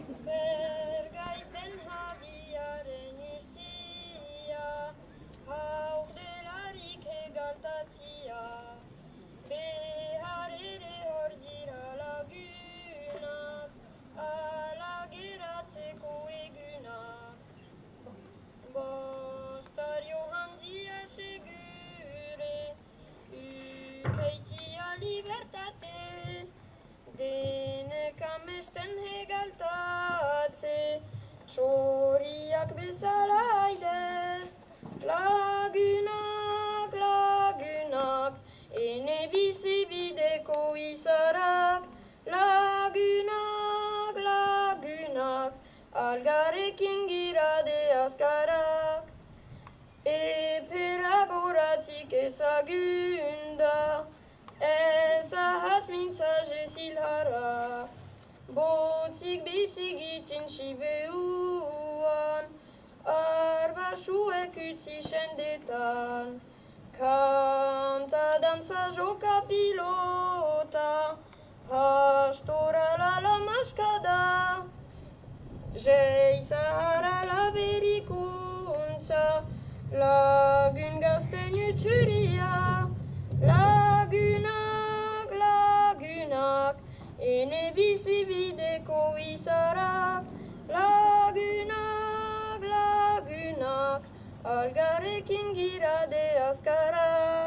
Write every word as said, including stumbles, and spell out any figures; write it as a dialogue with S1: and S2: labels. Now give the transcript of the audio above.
S1: Zer gaizten jabiaren ustia, haur delarik egaltatzia, behar ere hor dira lagunak, ala geratzeko egunak. Bostario handia segure, ukaitia libertate, denek amesten egaltatze, txoriak bezala haidez. Lagunak, lagunak, ene bizi bideko izarak. Lagunak, lagunak, algarekin girade azkarak. Epera goratik ezagunda, ez ahatz mintzaje zilhara. Botzik bizigitzen sibeuan, arbasuek utzi sendetan. Kanta, dantza, joka, pilota, pastorala la maskada. Jei zahara la berikuntza, lagun gazten utzuria. Lagunak, lagunak, ene bizi bideko izarak. Lagunak, lagunak, algarekin girade azkarak.